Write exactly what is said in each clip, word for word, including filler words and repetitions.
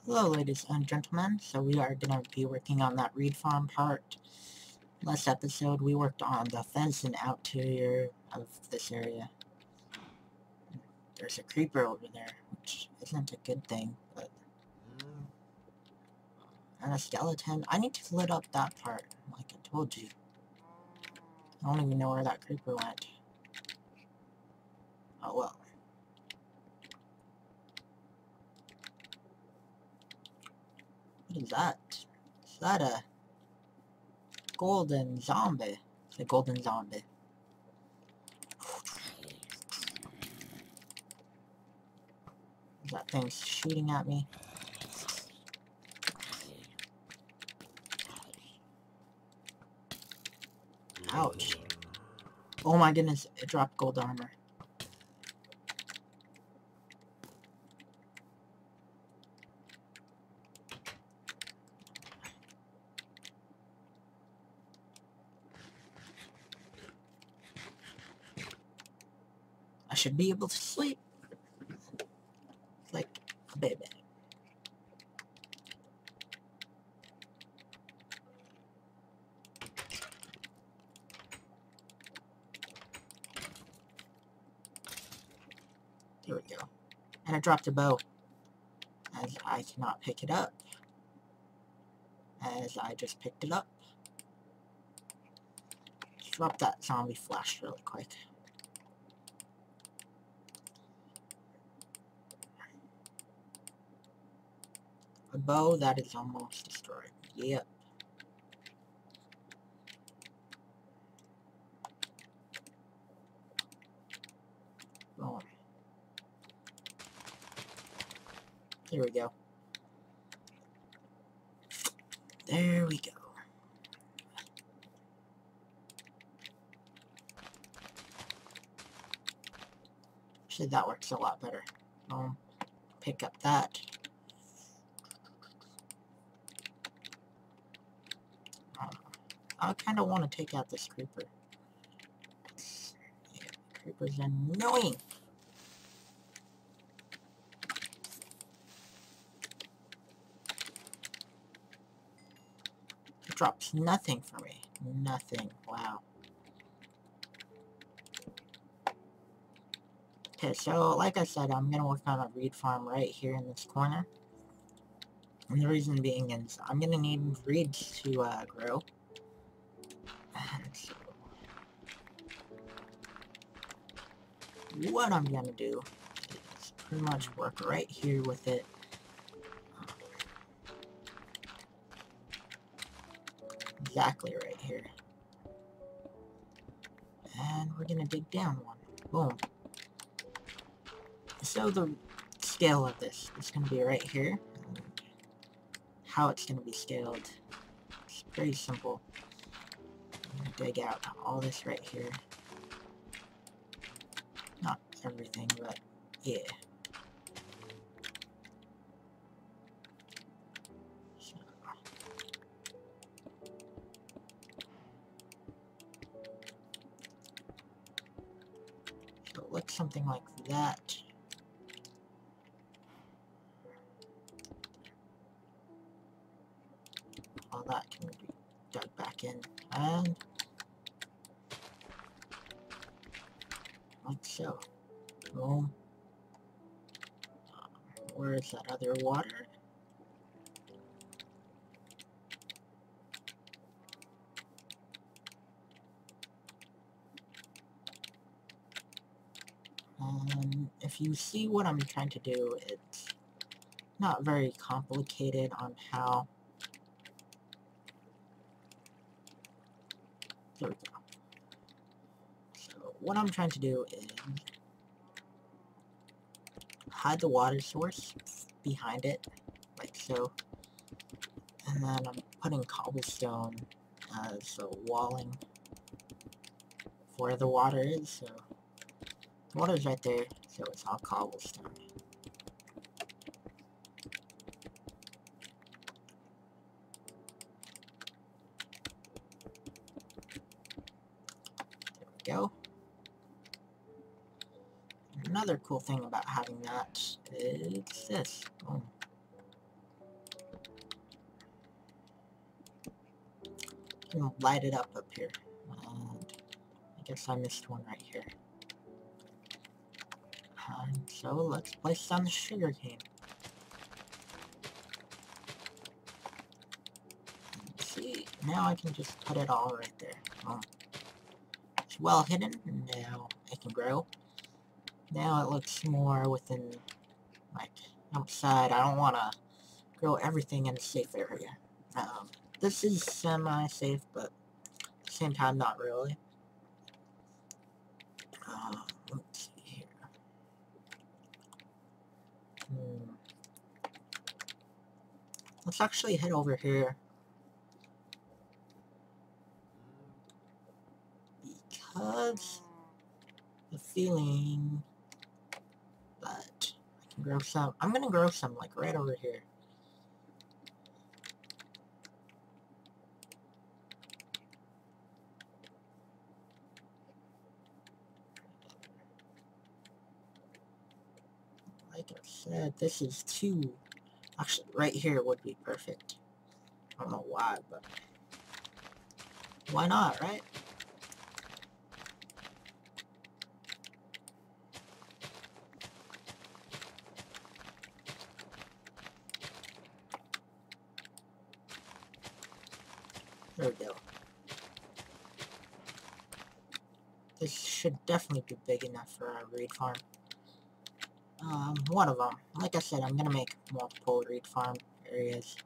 Hello ladies and gentlemen, so we are going to be working on that reed farm part. Last episode we worked on the fence and outerior of this area. There's a creeper over there, which isn't a good thing, but... And a skeleton. I need to lit up that part, like I told you. I don't even know where that creeper went. Oh well. What is that? Is that a golden zombie? It's a golden zombie. That thing's shooting at me. Ouch. Oh my goodness, it dropped gold armor. I should be able to sleep. Like a baby. There we go. And I dropped a bow. As I cannot pick it up. As I just picked it up. Let's drop that zombie flash really quick. A bow that is almost destroyed. Yep. Boom. There we go. There we go. Actually, that works a lot better. Um, pick up that. Um, I kind of want to take out this creeper. Yeah, creeper's annoying. It drops nothing for me. Nothing. Wow. Okay, so like I said, I'm going to work on a reed farm right here in this corner. And the reason being is I'm going to need reeds to uh, grow. And so what I'm going to do is pretty much work right here with it. Exactly right here. And we're going to dig down one. Boom. So the scale of this is going to be right here. How it's going to be scaled, it's pretty simple. I'm going to dig out all this right here. Not everything, but yeah. So, so it looks something like that. All that can be dug back in, and like so. Boom. Um, where is that other water? Um, if you see what I'm trying to do, it's not very complicated on how. There we go. So what I'm trying to do is hide the water source behind it, like so. And then I'm putting cobblestone as a walling for where the water is, so the water's right there, so it's all cobblestone. There we go. Another cool thing about having that is this. Boom. can light it up up here. And I guess I missed one right here. And so let's place down the sugar cane. See, now I can just put it all right there. Oh. It's well hidden, now it can grow. Now it looks more within, like, outside. I don't want to grow everything in a safe area. Um, this is semi-safe, but at the same time, not really. Uh, let's see here. Hmm. Let's actually head over here. Because the feeling that I can grow some. I'm gonna grow some like right over here. Like I said, this is too. Actually, right here would be perfect. I don't know why, but why not, right? There we go. This should definitely be big enough for our reed farm. Um, one of them. Like I said, I'm gonna make multiple reed farm areas.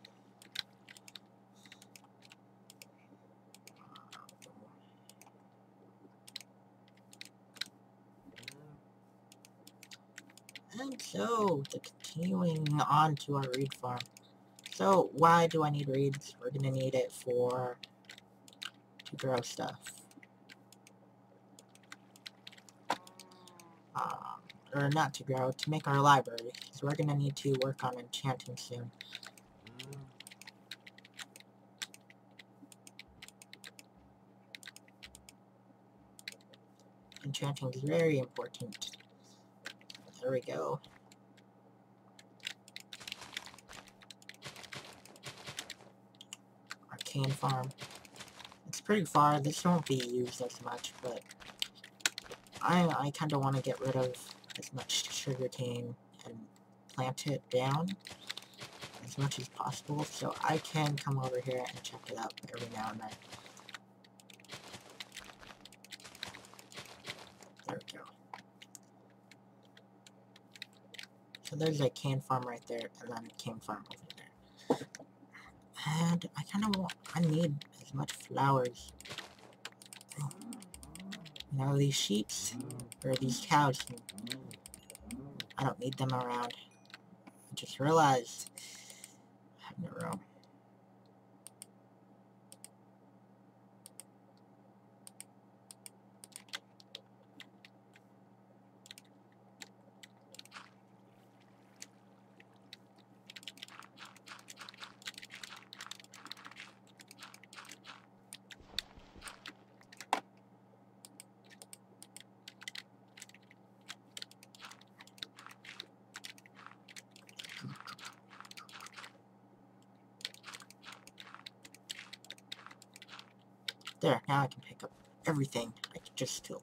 And so, to continuing on to our reed farm. So, why do I need reeds? We're gonna need it for to grow stuff. Um, or not to grow, to make our library. So we're gonna need to work on enchanting soon. Enchanting is very important. There we go. Arcane farm. It's pretty far. This won't be used as much, but I I kind of want to get rid of as much sugarcane and plant it down as much as possible, so I can come over here and check it out every now and then. There we go. So there's a cane farm right there, and then a cane farm over there. And I kind of want, I need as much flowers. You know, these sheep, or these cows, I don't need them around. I just realized I have no room. There, now I can pick up everything I could just kill.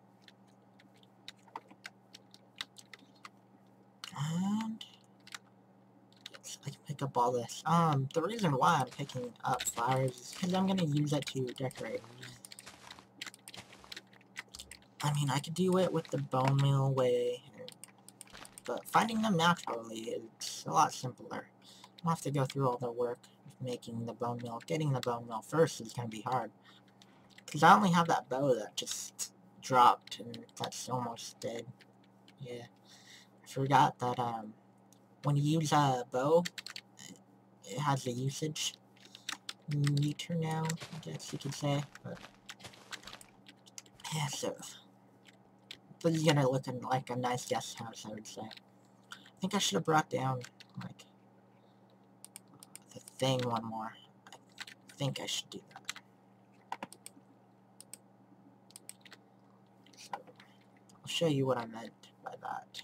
And yes, I can pick up all this. Um, the reason why I'm picking up flowers is because I'm gonna use it to decorate. I mean, I could do it with the bone meal way, but finding them naturally is a lot simpler. I don't have to go through all the work of making the bone meal. Getting the bone meal first is gonna be hard. Because I only have that bow that just dropped, and that's almost dead. Yeah. I forgot that, um, when you use a bow, it has a usage meter now, I guess you could say. But, yeah, so, this is gonna look like a nice guest house, I would say. I think I should have brought down, like, the thing one more. I think I should do that. I'll show you what I meant by that.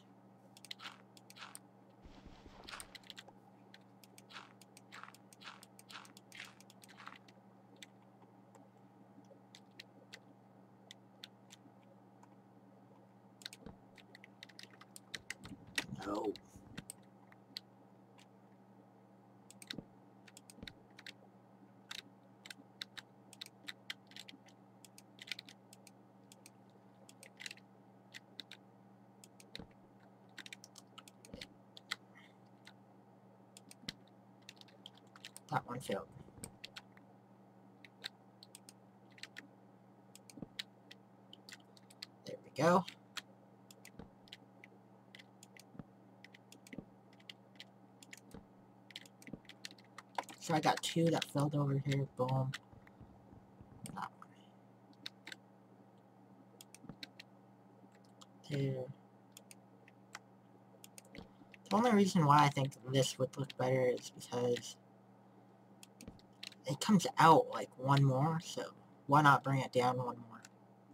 go. That one failed. There we go. So I got two that failed over here. Boom. That one. There. The only reason why I think this would look better is because it comes out like one more, so why not bring it down one more?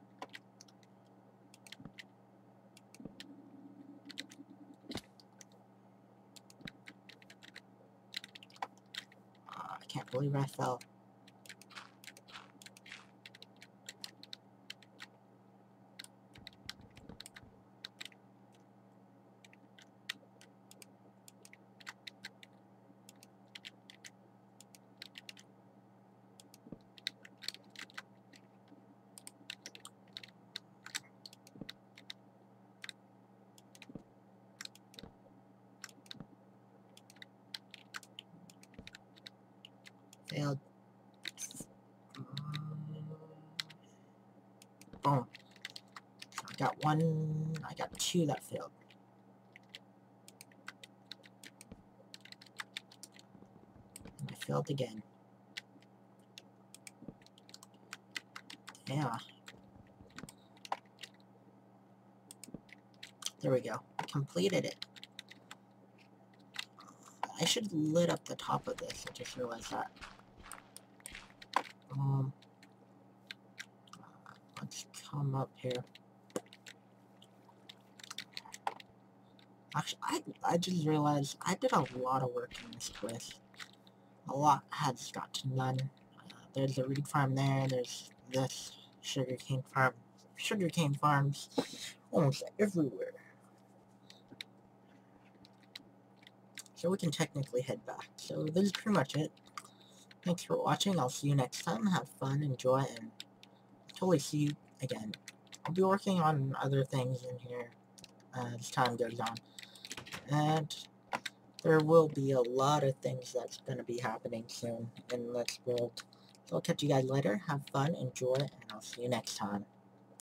Uh, I can't believe I fell. Failed. Boom. I got one, I got two that failed. And I failed again. Yeah. There we go. I completed it. I should have lit up the top of this. I just realized that. Um, let's come up here. Actually, I, I just realized I did a lot of work in this quest. A lot has got to none. Uh, there's a reed farm there. There's this sugarcane farm. Sugarcane farms almost everywhere. So we can technically head back. So this is pretty much it. Thanks for watching. I'll see you next time. Have fun, enjoy, and totally see you again. I'll be working on other things in here as time goes on. And there will be a lot of things that's going to be happening soon in Let's Build. So I'll catch you guys later. Have fun, enjoy, and I'll see you next time.